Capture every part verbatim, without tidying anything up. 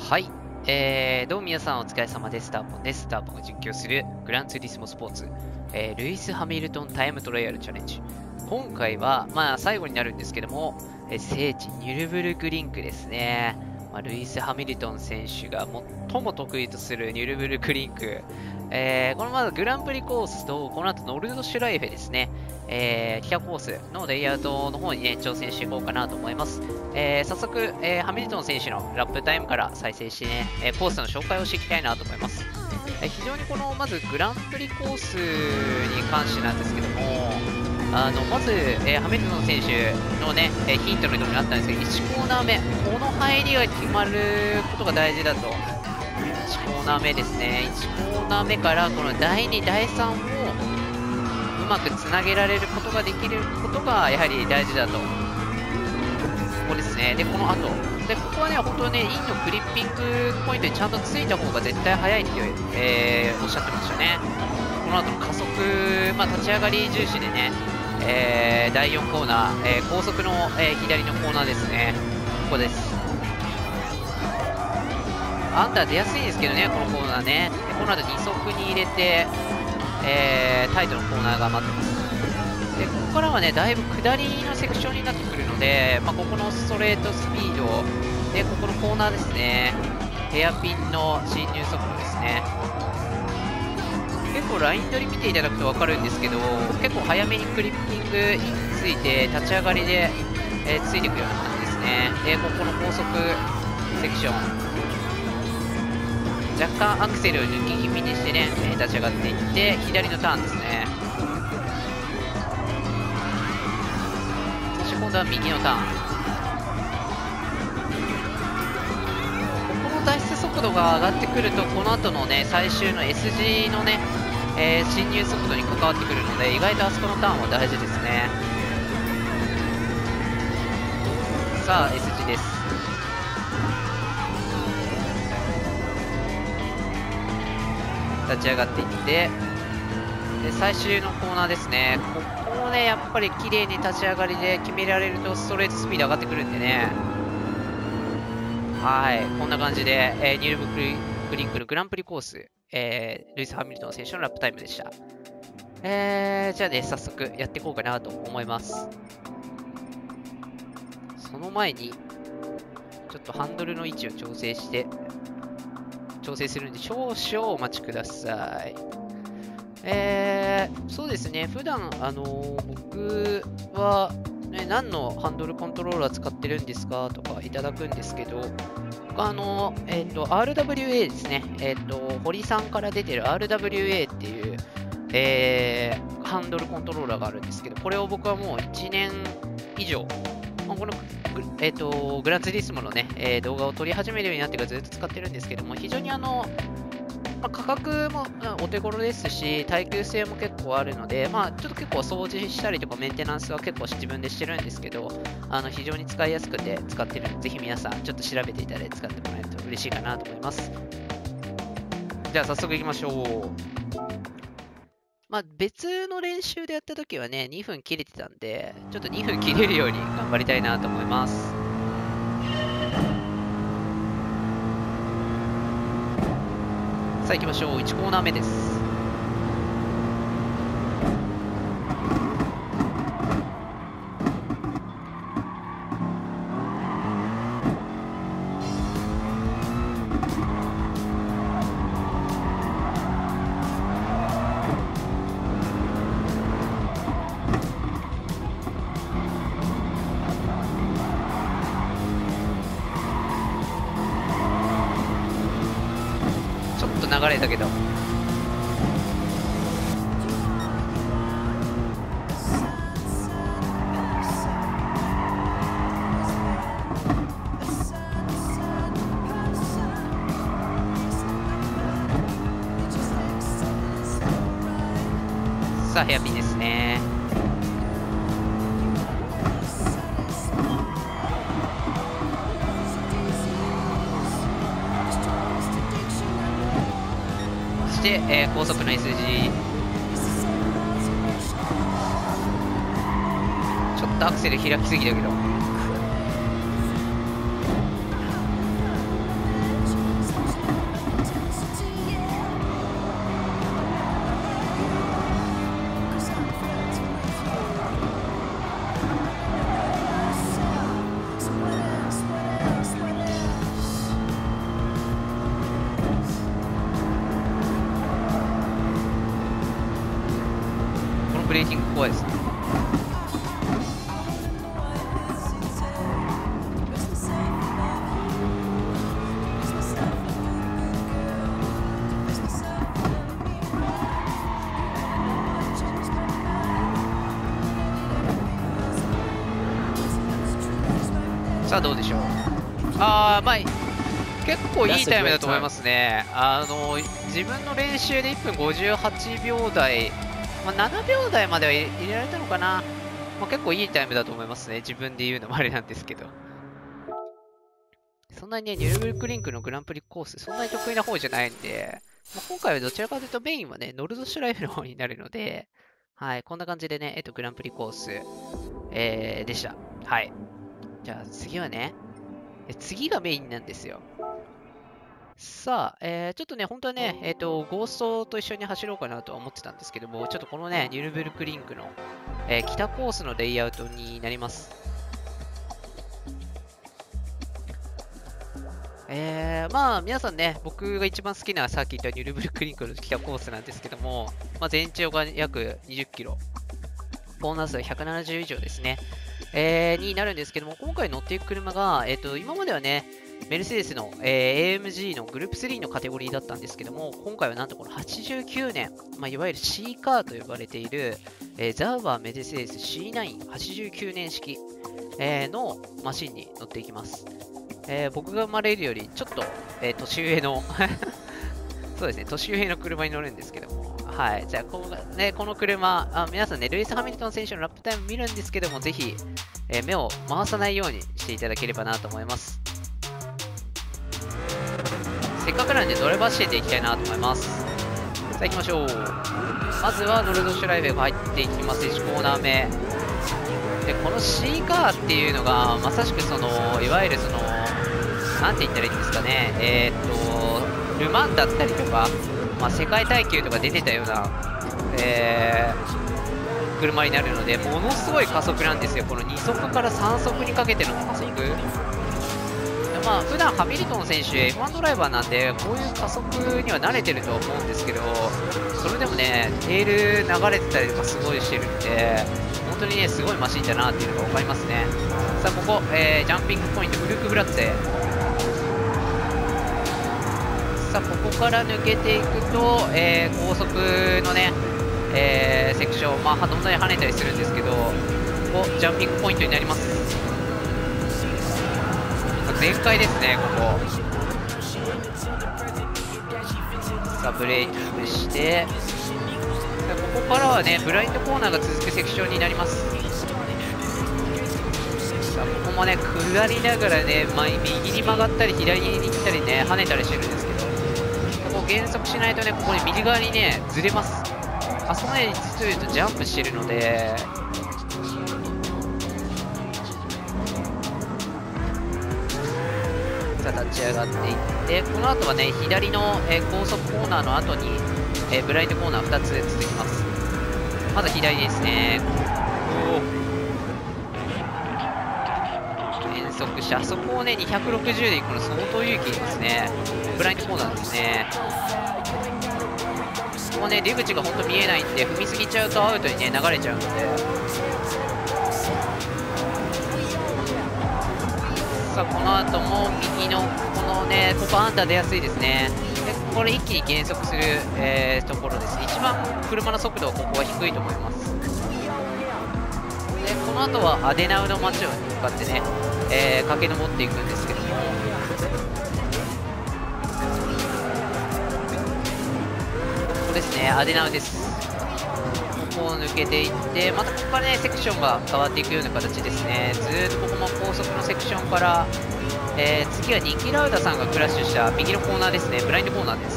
はい、えー、どうも皆さんお疲れ様です。ターポンです。ターポンが実況するグランツーリスモスポーツ、えー、ルイス・ハミルトンタイムトライアルチャレンジ。今回は、まあ最後になるんですけども、えー、聖地ニュルブルクリンクですね。まあ、ルイス・ハミルトン選手が最も得意とするニュルブルクリンク。えー、このまずグランプリコースと、この後ノルドシュライフェですね。えー、北コースのレイアウトの方にね、挑戦していこうかなと思います。えー、早速、えー、ハミルトン選手のラップタイムから再生してね、えー、コースの紹介をしていきたいなと思います。えー、非常にこの、まずグランプリコースに関してなんですけども、あの、まず、えー、ハミルトン選手のね、えー、ヒントのところにあったんですけど、いちコーナー目、この入りが決まることが大事だと。いちコーナー目ですね。いちコーナー目からこのだいに、だいさんをうまくつなげられることができることがやはり大事だと。ここですね。で、この後。で、ここはね、本当ね、インのクリッピングポイントにちゃんとついた方が絶対速いって、えー、おっしゃってましたね。この後の加速、まあ、立ち上がり重視でね、えー、だいよんコーナー、えー、高速の、えー、左のコーナーですね。ここです。アンダー出やすいですけどね、このコーナーね。この後に速に入れて、えー、タイトのコーナーが待ってます。で、ここからはね、だいぶ下りのセクションになってくるので、まあ、ここのストレートスピード、で、ここのコーナーですね。ヘアピンの進入速度ですね。結構ライン取り見ていただくと分かるんですけど、結構早めにクリッピングについて、立ち上がりで、えー、ついていくような感じですね。で、ここの高速セクション。若干アクセルを抜き気味にしてね、えー、立ち上がっていって、左のターンですね。そして今度は右のターン。ここの脱出速度が上がってくると、この後のね、最終の エス 字のね、えー、進入速度に関わってくるので、意外とあそこのターンは大事ですね。さあ、エス 字です。立ち上がっていって、で最終のコーナーですね。ここをね、やっぱり綺麗に立ち上がりで決められるとストレートスピード上がってくるんでね。はい、こんな感じで、えー、ニュルブルクリンクルグランプリコース、えー、ルイス・ハミルトン選手のラップタイムでした。えー、じゃあね、早速やっていこうかなと思います。その前に、ちょっとハンドルの位置を調整して、調整するんで少々お待ちください。えー、そうですね、普段あのー、僕は、ね、何のハンドルコントローラー使ってるんですかとかいただくんですけど、あのー、えっ、ー、と、アールダブリューエー ですね、えっ、ー、と、堀さんから出てる アールダブリューエー っていう、えー、ハンドルコントローラーがあるんですけど、これを僕はもういちねん以上、まあ、このえーと、グランツーリスモのね、えー、動画を撮り始めるようになってからずっと使ってるんですけども、非常にあの、まあ、価格もお手頃ですし、耐久性も結構あるので、まあ、ちょっと結構掃除したりとかメンテナンスは結構自分でしてるんですけど、あの非常に使いやすくて使ってるので、ぜひ皆さんちょっと調べていただいて使ってもらえると嬉しいかなと思います。じゃあ早速いきましょう。まあ、別の練習でやったときはね、にふん切れてたんで、ちょっとにふん切れるように頑張りたいなと思います。さあ行きましょう。いちコーナー目です。流れたけど、さあヘアピンですね。そして、えー、高速の エス 字、ちょっとアクセル開きすぎたけど、 レーティング怖いですね。さあどうでしょう。あー、まあ結構いいタイムだと思いますね。あの自分の練習でいっぷんごじゅうはちびょう台、まあ、ななびょう台までは入れられたのかな。まあ、結構いいタイムだと思いますね。自分で言うのもあれなんですけど。そんなにね、ニュルブルクリンクのグランプリコース、そんなに得意な方じゃないんで、まあ、今回はどちらかというとメインはね、ノルドシュライフの方になるので、はい、こんな感じでね、えっと、グランプリコース、えー、でした。はい。じゃあ次はね、次がメインなんですよ。さあ、えー、ちょっとね、本当はね、えっと、ゴーストと一緒に走ろうかなとは思ってたんですけども、ちょっとこのね、ニュルブルクリンクの、えー、北コースのレイアウトになります。えー、まあ、皆さんね、僕が一番好きなさっき言ったニュルブルクリンクの北コースなんですけども、まあ、全長が約にじゅっキロ、コーナー数ひゃくななじゅう以上ですね、えー、になるんですけども、今回乗っていく車が、えっと、今まではね、メルセデスの、えー、エーエムジー のグループスリーのカテゴリーだったんですけども、今回はなんとこのはちじゅうきゅうねん、まあ、いわゆる C カーと呼ばれている、えー、ザウバーメルセデス シーナインはちじゅうきゅうねん式、えー、のマシンに乗っていきます。えー、僕が生まれるよりちょっと、えー、年上のそうですね、年上の車に乗るんですけども、はい、じゃあこの、ね、この車あ、皆さんね、ルイス・ハミルトン選手のラップタイム見るんですけども、ぜひ、えー、目を回さないようにしていただければなと思います。せっかくなんでドライバーしていきたいなと思います。さあ行きましょう。まずはノルドシュライベが入っていきます。いちコーナー目で、この C カーっていうのがまさしくそのいわゆるそのなんて言ったらいいんですかね、えー、っとルマンだったりとか、まあ、世界耐久とか出てたような、えー、車になるので、ものすごい加速なんですよ。このに速からさん速にかけての加速、まあ普段ハミルトン選手 エフワン ドライバーなんで、こういう加速には慣れてると思うんですけど、それでもね、テール流れてたりとかすごいしてるんで、本当にね、すごいマシンだなっていうのが分かりますね。さあ、ここ、えー、ジャンピングポイント、フルクブラッツェ。さあ、ここから抜けていくと、えー、高速のね、えー、セクション、まあ、本当に跳ねたりするんですけど、ここ、ジャンピングポイントになります。全開ですね、ここ。さあ、ブレーキングして、ここからはね、ブラインドコーナーが続くセクションになります。さあ、ここもね、下りながらね、まあ、右に曲がったり、左に行ったりね、跳ねたりしてるんですけど、ここ減速しないとね、ここに右側にね、ずれます。あそこね、実を言うとジャンプしてるので、立ち上がっていって、この後はね、左の、えー、高速コーナーの後に、えー、ブラインドコーナーふたつ続きます。まず左ですね。減速して、あそこをね、にひゃくろくじゅうで行くの相当勇気いりますね。ブラインドコーナーですね。ここね、出口が本当見えないんで、踏みすぎちゃうとアウトにね、流れちゃうので。さあ、この後も右のこのね、ここアンダー出やすいですね。でこれ一気に減速する、えー、ところですね。一番車の速度はここは低いと思います。でこの後はアデナウの街を向かってね、えー、駆け上っていくんですけども、ここですね、アデナウです。ここを抜けていって、またここからね、セクションが変わっていくような形ですね。ずーっとここも高速のセクションから、えー、次はニキ・ラウダさんがクラッシュした右のコーナーですね、ブラインドコーナーです。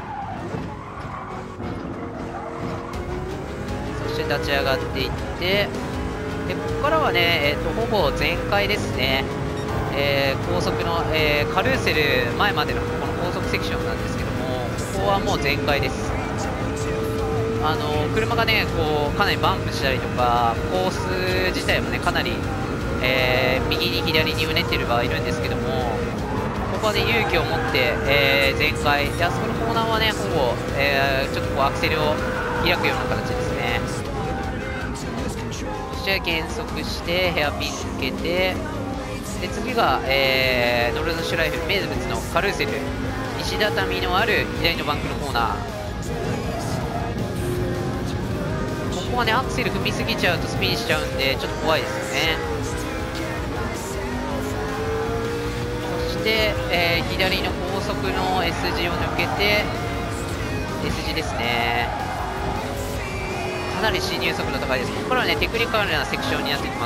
そして立ち上がっていって、でここからはね、えー、とほぼ全開ですね。えー、高速の、えー、カルーセル前までのこの高速セクションなんですけども、ここはもう全開です。あの車がね、こうかなりバンプしたりとか、コース自体もね、かなり、えー、右に左にうねっている場合いるんですけども、ここはね、勇気を持って、えー、全開で、あそこのコーナーはね、ほぼ、えー、ちょっとこうアクセルを開くような形ですね。 して減速してヘアピン抜けて、で次が、えー、ノルドシュライフ名物のカルーセル、石畳のある左のバンクのコーナー。ここはねアクセル踏みすぎちゃうとスピンしちゃうんでちょっと怖いですよね。そして、えー、左の高速の S 字を抜けて S 字ですね。かなり進入速度高いです。ここからはねテクニカルなセクションになってきます。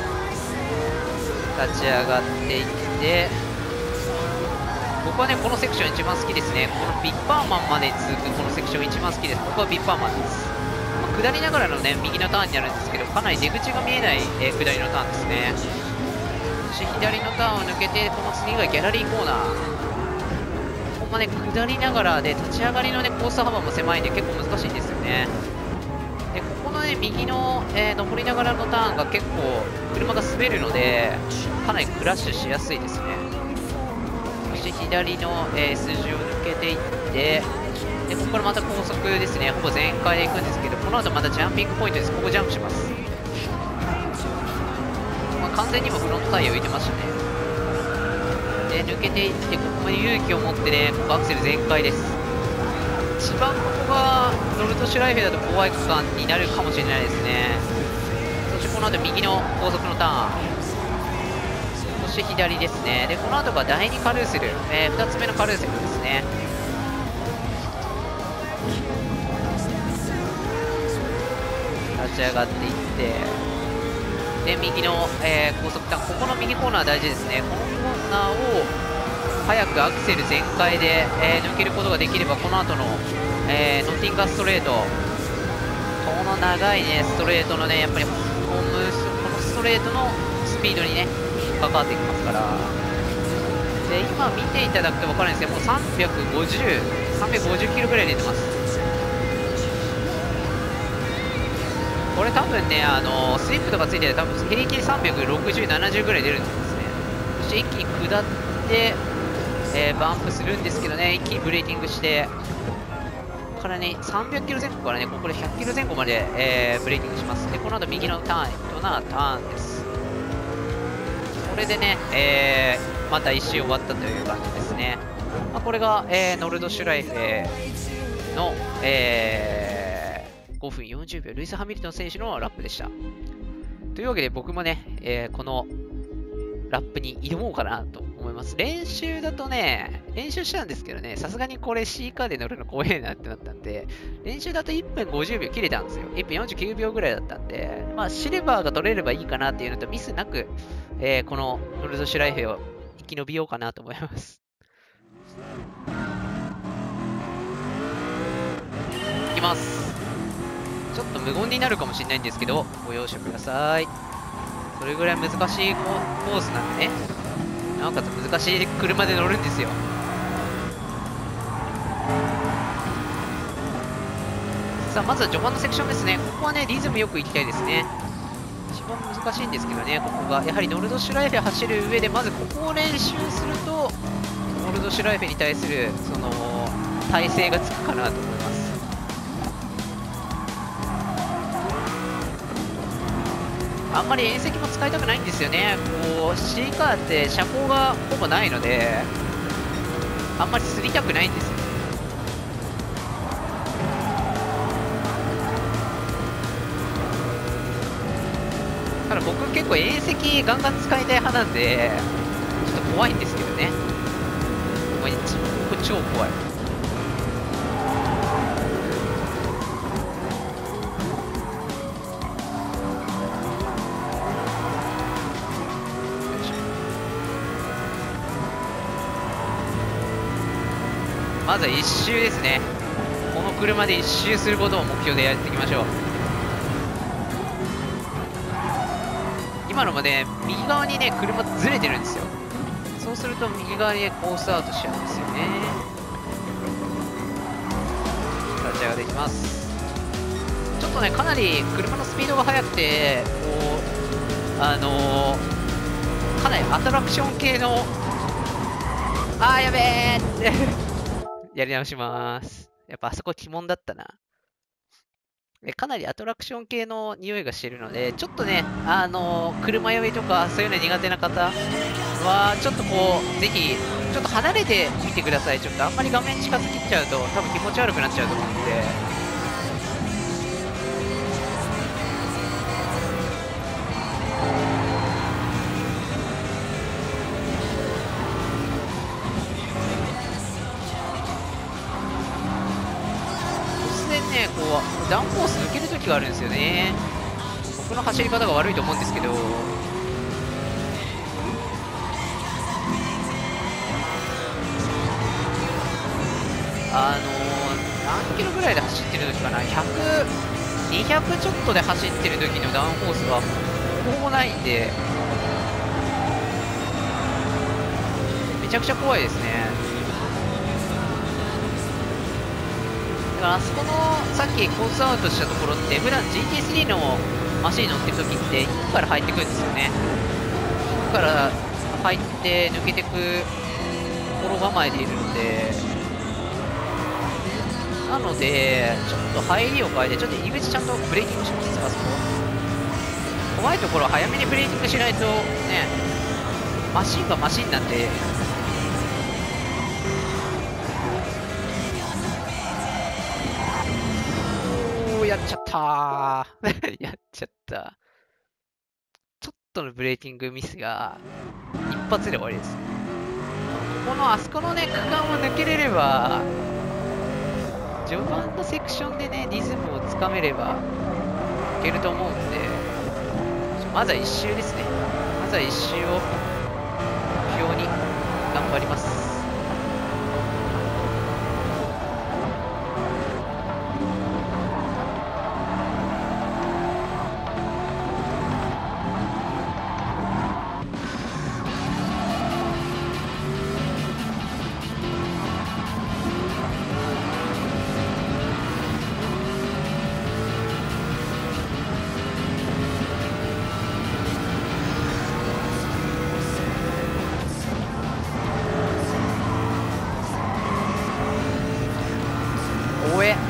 立ち上がっていって、僕はねこのセクション一番好きですね。このビッパーマンまで続くこのセクション一番好きです。僕はビッパーマンです。まあ、下りながらのね右のターンになるんですけど、かなり出口が見えない、えー、下りのターンですね。そして左のターンを抜けて、この次がギャラリーコーナー。ほんまね下りながらで立ち上がりのねコース幅も狭いんで結構難しいんですよね。でここのね右の、えー、上りながらのターンが結構車が滑るのでかなりクラッシュしやすいですね。そして左の、えー、筋を抜けていって、でここからまた高速ですね。ほぼ全開で行くんですけど、この後またジャンピングポイントです。ここジャンプします。まあ、完全にもフロントタイヤ浮いてましたね。で抜けていって、ここまで勇気を持ってねここアクセル全開です。一番ここがノルトシュライフェだと怖い区間になるかもしれないですね。そしてこの後右の高速のターン、そして左ですね。でこの後がだいにカルーセル、えー、ふたつめのカルーセルですね。立ち上がっていって、で右の、えー、高速ターン、ここの右コーナー大事ですね。このコーナーを早くアクセル全開で、えー、抜けることができれば、この後の、えー、ノッティンガーストレート、この長いねストレートのねやっぱりホームこのストレートのスピードにね関わってきますから。で今見ていただくと分かるんですけど、もうさんびゃくごじゅう、さんびゃくごじゅっキロぐらい出てます。これ多分ねあのスイップとかついてて多分平均さんびゃくろくじゅう、ななじゅうぐらい出るんですね。そして一気に下ってえー、バンプするんですけどね、一気にブレーキングしてからねさんびゃくキロ前後からねここでひゃくキロ前後まで、えー、ブレーキングします。でこの後右のターンとなターンです。これでね、えー、また一周終わったという感じですね。まあ、これが、えー、ノルドシュライフの、えー、ごふんよんじゅうびょうルイス・ハミルトン選手のラップでした。というわけで僕もね、えー、このラップに挑もうかなと思います。練習だとね、練習したんですけどね、さすがにこれ C カーで乗るの怖えなってなったんで、練習だといっぷんごじゅうびょう切れたんですよ。いっぷんよんじゅうきゅうびょうぐらいだったんで、まあシルバーが取れればいいかなっていうのとミスなく、えー、このノルドシュライフェを生き延びようかなと思います。いきます。ちょっと無言になるかもしれないんですけど、ご容赦ください。それぐらい難しいコースなんでね、なおかつ難しい車で乗るんですよ。さあまずは序盤のセクションですね。ここはねリズムよく行きたいですね。一番難しいんですけどね、ここがやはりノルドシュライフェ走る上でまずここを練習するとノルドシュライフェに対するその耐性がつくかなと思います。あんまり縁石も使いたくないんですよね。こう C カーって車高がほぼないのであんまり擦りたくないんですよ。ただ僕結構縁石ガンガン使いたい派なんでちょっと怖いんですけどね。これ超怖い。まずは一周ですね。この車で一周することを目標でやっていきましょう。今のもね右側にね車ずれてるんですよ。そうすると右側に、ね、コースアウトしちゃうんですよね。立ち上がっていきます。ちょっとねかなり車のスピードが速くてこうあのー、かなりアトラクション系のあーやべえってやり直します。やっぱあそこ鬼門だったな。 でかなりアトラクション系の匂いがしてるので、ちょっとね、あのー車酔いとかそういうの苦手な方は、ちょっとこう、ぜひ、ちょっと離れてみてください。ちょっとあんまり画面近づきっちゃうと、多分気持ち悪くなっちゃうと思うので。突然ね、こう、ダウンコース抜けるときがあるんですよね。僕の走り方が悪いと思うんですけど、あのー、何キロぐらいで走ってる時かな、ひゃく、にひゃくちょっとで走ってる時のダウンコースがほぼほぼないんで、めちゃくちゃ怖いですね。だからあそこのさっきコースアウトしたところって、普段 ジーティースリー のマシン乗ってる時ってインから入ってくるんですよね。インから入って抜けてく心構えでいるので、なので、ちょっと入りを変えて、ちょっと入り口ちゃんとブレーキングします、あそこ。怖いところは早めにブレーキングしないと、ね、マシンがマシンなんで、おー、やっちゃったー。やっちゃった。ちょっとのブレーキングミスが、一発で終わりです。この、あそこのね、区間を抜けれれば、序盤のセクションでね、リズムをつかめればいけると思うんで、まずは一周ですね。まずは一周を目標に頑張ります。おえ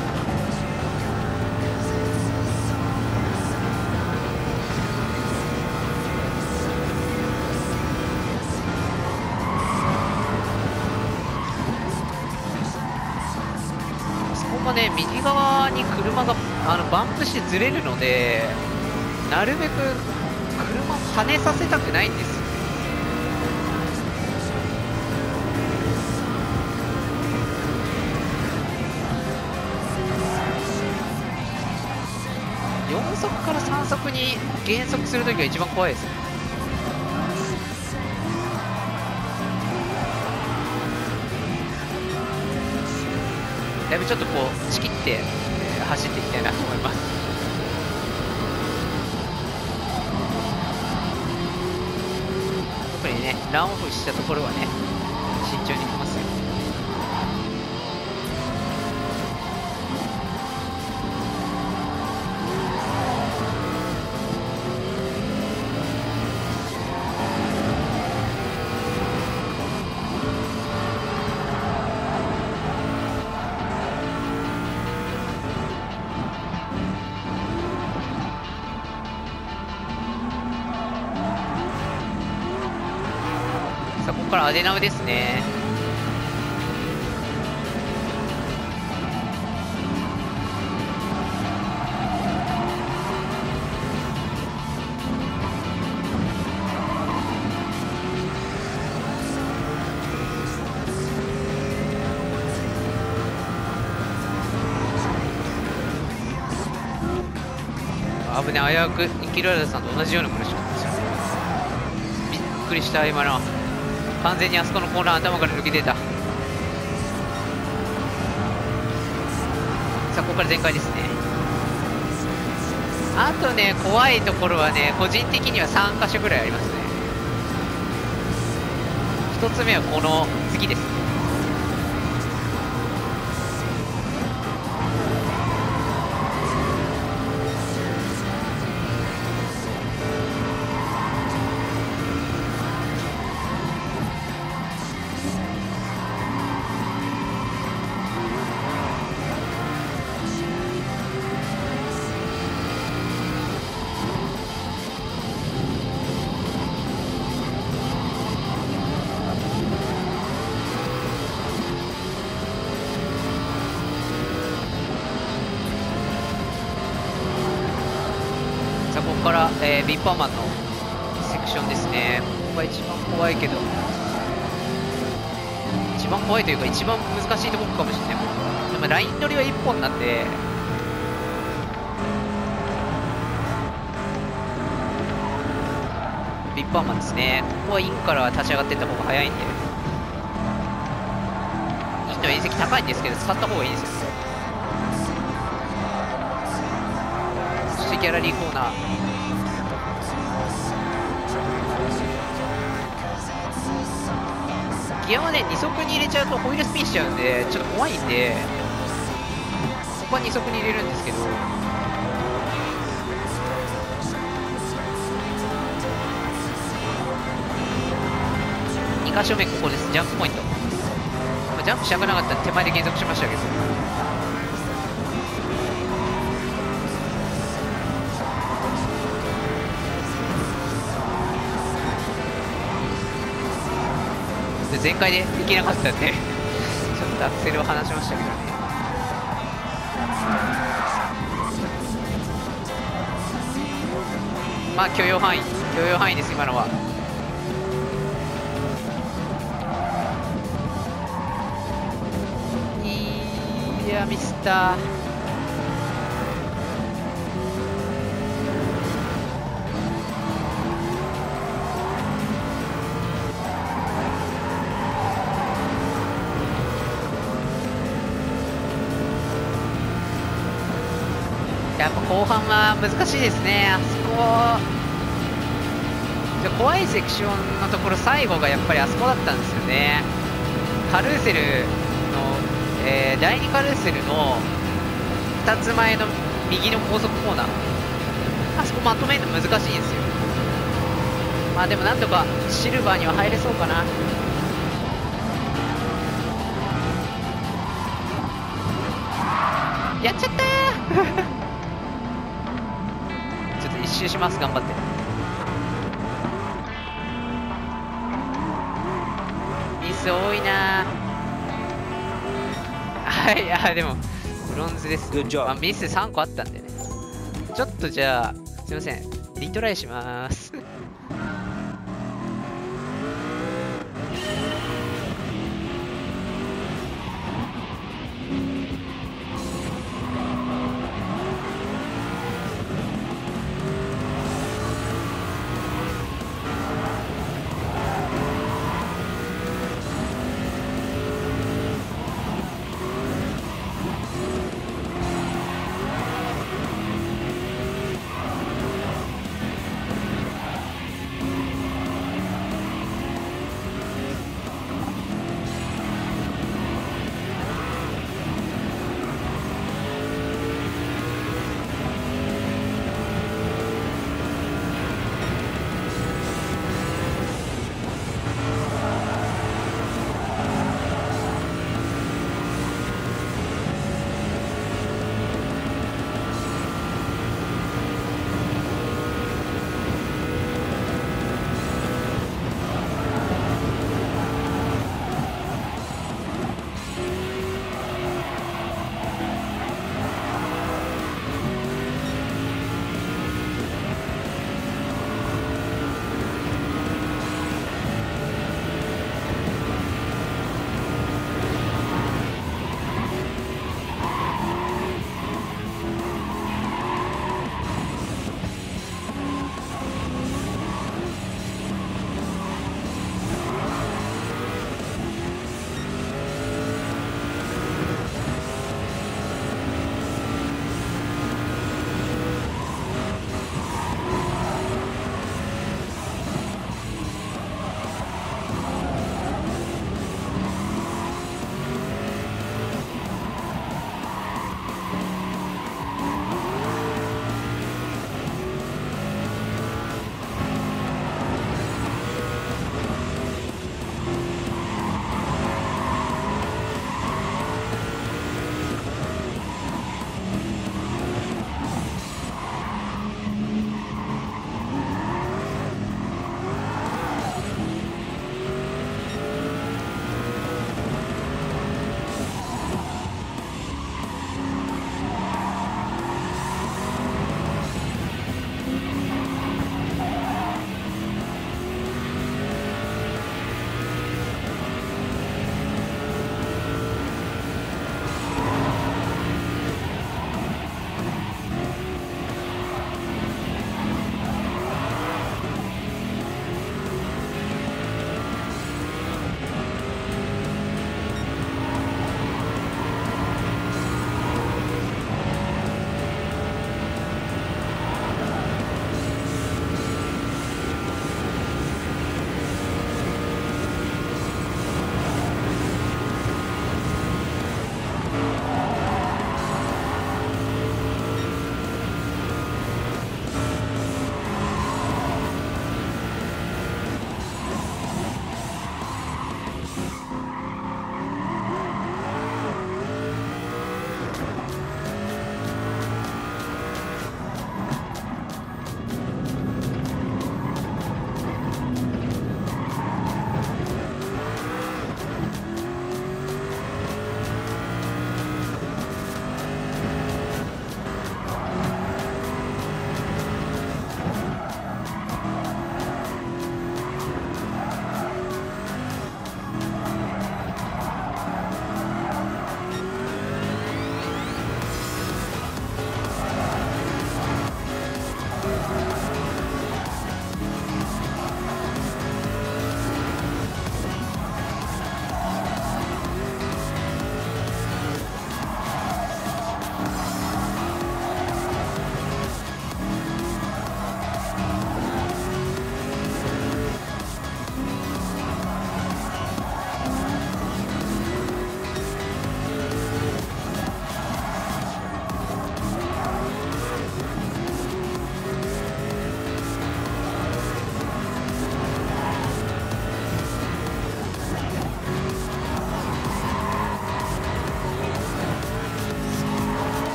そこもね、右側に車があのバンプしてずれるので、なるべく車を跳ねさせたくないんですよ。よん速からさん速に減速するときが一番怖いですね。だいぶちょっとこう仕切って、えー走っていきたいなと思います。特にね、ランオフしたところはね、慎重にいきますよ。さあ、ここからアデナウですね。危ね、危うくイキララさんと同じような苦しかったですよね。びっくりした、今の。完全にあそこのコーナー頭から抜けてた。さあ、ここから全開ですね。あとね、怖いところはね、個人的にはさん箇所ぐらいありますね。ひとつめはこの次です。 えー、ビッパーマンのセクションですね。ここが一番怖いけど、一番怖いというか一番難しいところかもしれない。でもライン取りはいっぽんなんで、ビッパーマンですね。ここはインから立ち上がっていった方が早いんで、インの遠石高いんですけど使った方がいいですよ。そしてギャラリーコーナー、ギアはねに速に入れちゃうとホイールスピンしちゃうんでちょっと怖いんで、ここはに速に入れるんですけど、に箇所目ここです。ジャンプポイント、まあ、ジャンプしたくなかったら手前で減速しましたけど、全開でできなかったんでちょっとアクセルを離しましたけどね。まあ許容範囲許容範囲です。今のは。いやミスったー。やっぱ後半は難しいですね。あそこじゃ怖いセクションのところ、最後がやっぱりあそこだったんですよね。カルーセルの、えー、だいにカルーセルのふたつまえの右の高速コーナー、あそこまとめるの難しいんですよ。まあでもなんとかシルバーには入れそうかな。やっちゃったーちょっと一周します。頑張って。ミス多いな。はい、あでもブロンズです。まあ、ミスさんこあったんでね。ちょっとじゃあすいません、リトライします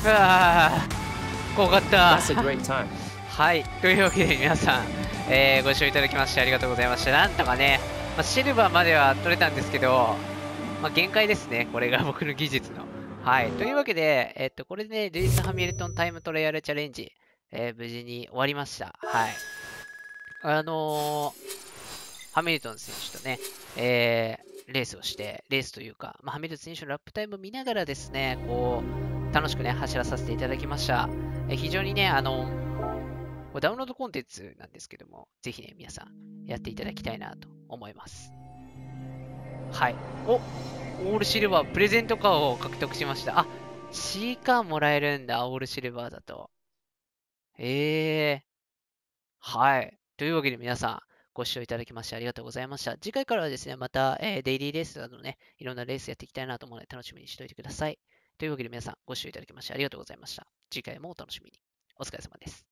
あー、怖かった。 That's a great time. はい。というわけで皆さん、えーご視聴いただきましてありがとうございました。なんとかね、まあ、シルバーまでは取れたんですけど、まあ、限界ですね。これが僕の技術の。はい。というわけで、えっと、これでね、ルイス・ハミルトンタイムトライアルチャレンジ、えー無事に終わりました。はい。あのーハミルトン選手とね、えーレースをして、レースというか、まあ、ハミルトン選手のラップタイムを見ながらですね、こう、楽しくね、走らさせていただきました。えー非常にね、あの、これダウンロードコンテンツなんですけども、ぜひね、皆さんやっていただきたいなと思います。はい。お、オールシルバー、プレゼントカーを獲得しました。あ、C カーもらえるんだ、オールシルバーだと。ええー、はい。というわけで皆さん、ご視聴いただきましてありがとうございました。次回からはですね、また、えーデイリーレースなどね、いろんなレースやっていきたいなと思うので楽しみにしておいてください。というわけで皆さん、ご視聴いただきましてありがとうございました。次回もお楽しみに。お疲れ様です。